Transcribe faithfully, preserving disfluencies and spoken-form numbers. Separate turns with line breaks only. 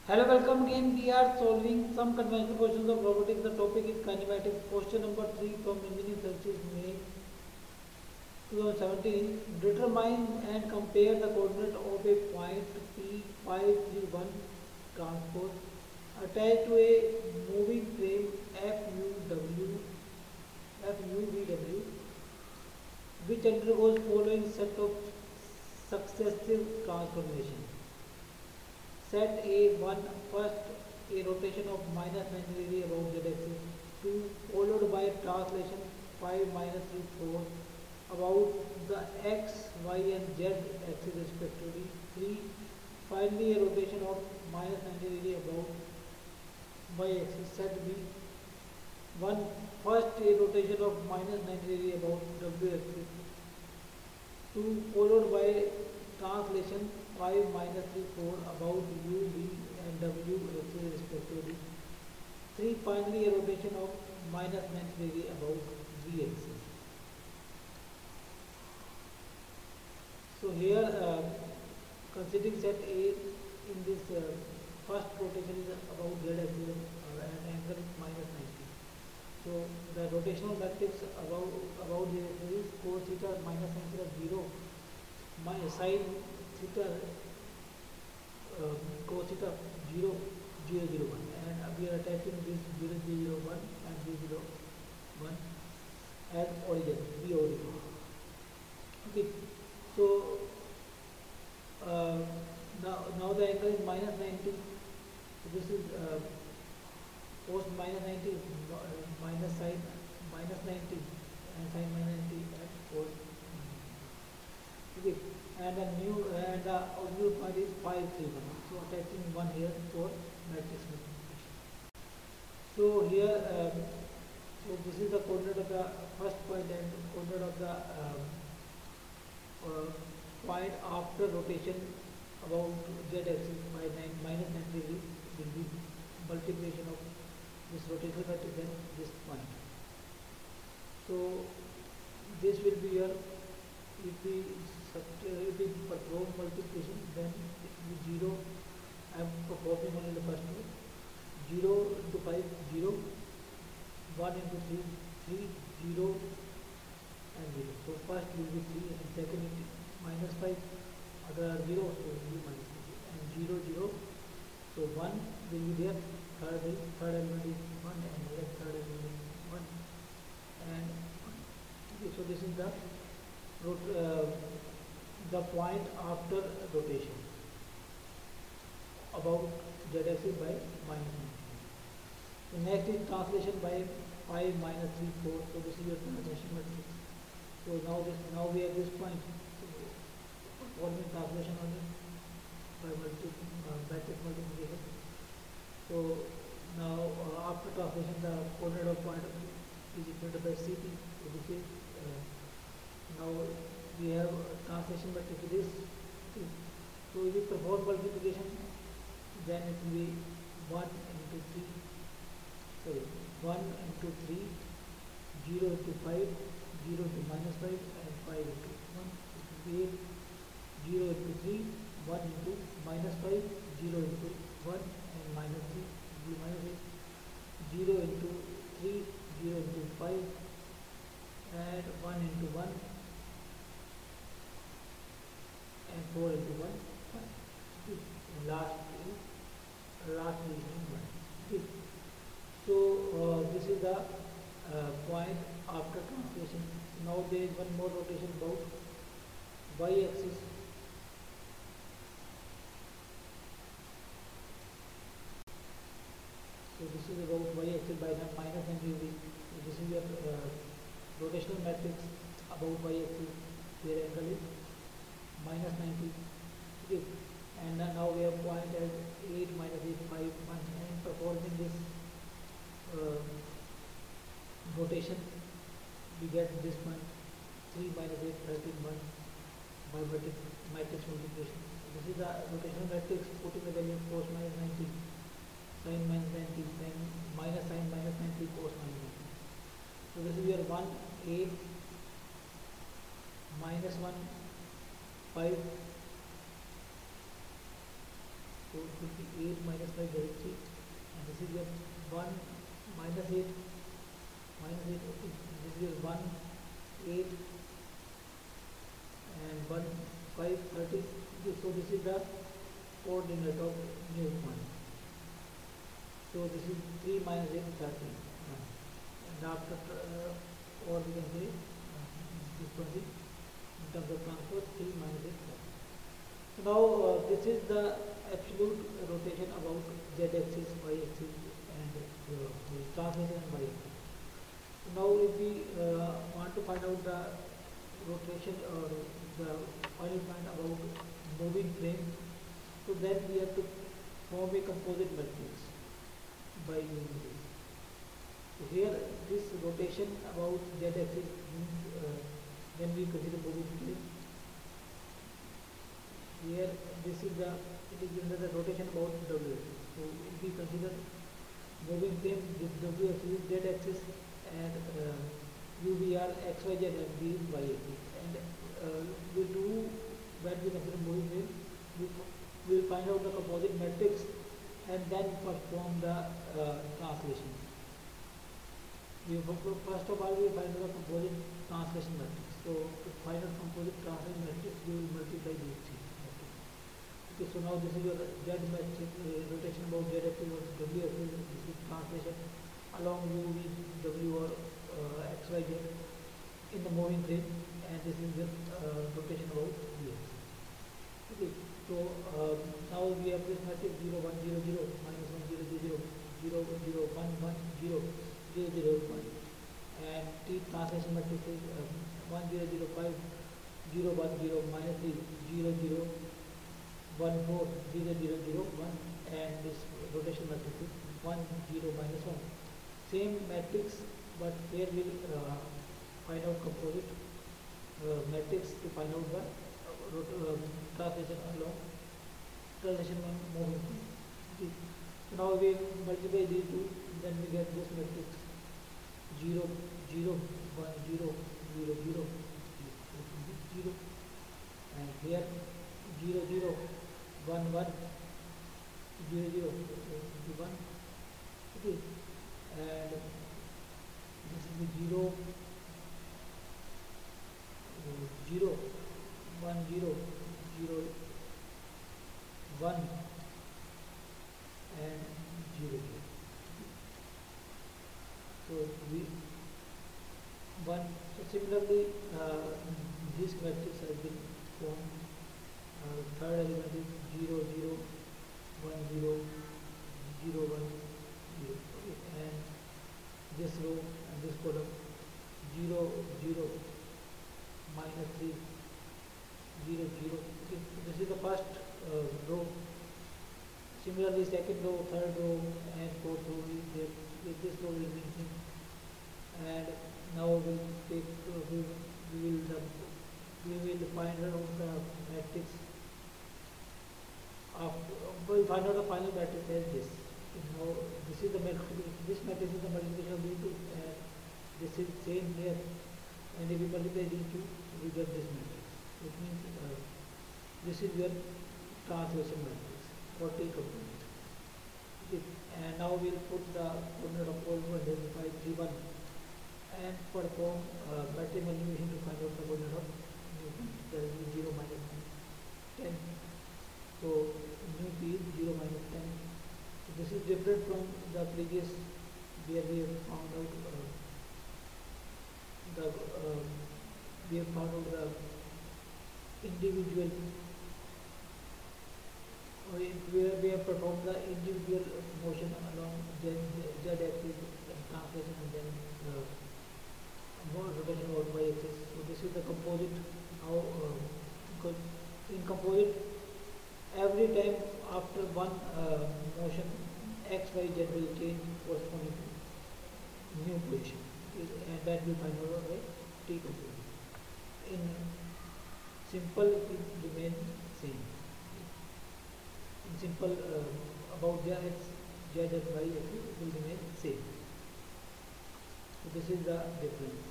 Hello, welcome again. We are solving some conventional questions of robotics. The topic is kinematics. Question number three from Engineering Services, May twenty seventeen. Determine and compare the coordinate of a point P five three one transpose attached to a moving frame F U W F U V W, which undergoes following set of successive transformations. Set A one, first a rotation of minus ninety degree about z axis, two followed by translation five minus three four about the x, y and z axis respectively, three finally a rotation of minus ninety degree about y axis. Set B one, first a rotation of minus ninety degree about w axis, two followed by translation five minus three four about u, v and w axis respectively, three finally a rotation of minus ninety degree about v axis. So here uh, considering set A in this uh, first rotation is about z axis uh, and angle is minus ninety. So the rotational matrix about about the axis is cos theta minus sin theta zero, my sin theta uh, cos theta zero zero zero one, and we are attaching this zero zero one and zero zero one as origin, b origin. Okay, so uh, now now the angle is minus ninety. So this is uh, cos minus ninety is uh, minus sin minus ninety and sin minus ninety and cos. Okay, and a new and the original point is five three one. So attaching one here for matrix multiplication. So here, um, so this is the coordinate of the first point and coordinate of the um, uh, point after rotation about z axis by nine, minus ninety degree will be multiplication of this rotational matrix and this point. So this will be your, if we if we perform multiplication, then it will be zero. I am performing only the first one. zero into five, zero, one into three, three, zero and zero. So first will be three and second it is minus five. Other zero, so it will be minus three and zero, zero. So one will be there. Third, is, third element is one and here third element is one and one. Okay, so this is the rot uh, the point after rotation about z axis by minus one. The next is translation by five minus three four. So this is your translation matrix. So now this now we have this point. So performing translation on it by multi uh, matrix multiplication. So now uh, after translation the coordinate of point is equal to by C P. So this is uh, now we have translation matrix this. So if we perform multiplication, then it will be one into three, sorry, one into three, zero into five, zero into minus five, and five into one. It will be eight, zero into three, one into minus five, zero into one, and minus three, it will be minus eight, zero into three, zero into five, and one into one, and four into one, five. And last is last is one. Okay. So uh, this is the uh, point after translation. Now there is one more rotation about y axis. So this is about y axis by the minus ninety degree. So this is your uh, rotational matrix about y axis where angle is minus ninety. Okay. And uh, now we have point as eight minus eight, five, one, and performing this uh, rotation, we get this point three minus eight, thirteen, one by matrix multiplication. This is the rotational matrix putting the value cos minus ninety, sin minus ninety, then minus sin minus ninety, cos minus ninety. So this is your one, eight, minus one, five, So it will be eight minus five, that is three, and this is your one minus eight minus eight, okay, this is your one eight and one five thirty. Okay, so this is the coordinate of new point. So this is three minus eight, thirteen, uh, and after uh, or we can say uh, this one is in terms of transpose three minus eight, thirteen. So now uh, this is the absolute rotation about z axis, y axis, and uh, translation and y axis. So now if we uh, want to find out the rotation or the final point about moving frame, so then we have to form a composite matrix by using this. So here this rotation about z axis means uh, when we consider moving frame, here this is the it is under the rotation about w axis. So if we consider moving frame, this w axis is z axis and uh, u v are x y z and v is y axis, and uh, we do when we consider moving frame, we will find out the composite matrix and then perform the uh, translation. We first of all we find out the composite translation matrix. So to find out composite translation matrix, we will multiply these three. Okay, so now this is your z matrix, uh, rotation about z axis or w axis. This is translation along u v w or uh, x y z in the moving frame, and this is the uh, rotation about v axis. Okay, so uh, now we have this matrix zero one zero zero minus one zero zero zero zero one one zero zero zero one, and t translation matrix is um, one zero zero five zero one zero minus three zero zero one four zero zero zero one, and this rotation matrix is one zero minus one. Same matrix, but here we'll uh, find out composite uh, matrix to find out the uh, translation along translation on moving frame. Okay. So now we multiply these two, then we get this matrix zero zero one zero zero zero zero, and here zero zero one one zero zero one. Okay, and this is the zero zero one zero zero one and zero zero. So we one. So similarly, uh, this matrix has been formed. Uh, third element is zero zero one zero zero one zero. Okay, and this row and this column zero zero minus three zero zero. Okay, so this is the first uh, row. Similarly, second row, third row, and fourth row is there. This row will be missing, and now we will take uh, we, we will uh, we will find out the matrix. After we will find out the final matrix as this. Now this is the matrix. This matrix is the multiplication of these two, and this is same here. And if we multiply these two, we get this matrix. It means uh, this is your translation matrix for T component. Okay. And now we will put the coordinate of all one five three one and perform uh, matrix manipulation to find out the coordinate of new point. That is zero minus ten. So new p is zero minus ten. So this is different from the previous where we have found out uh, the uh, we have found out the individual or where we have performed the individual motion along z, z axis and translation, and then uh, more rotation about y axis. So this is the composite. How uh, because in composite, every time after one uh, motion, x, y, z will change corresponding to new position, and that will find out by T composite. In simple, it will remain same. In simple, uh, about z x, z and y axis will remain same. So this is the difference.